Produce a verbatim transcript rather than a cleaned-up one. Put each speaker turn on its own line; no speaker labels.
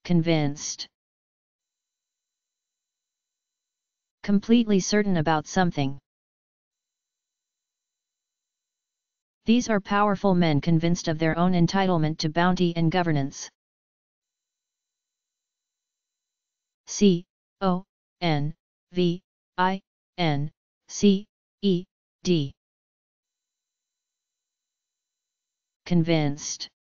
convinced. Completely certain about something. These are powerful men convinced of their own entitlement to bounty and governance. C O N V I N C E D. Convinced.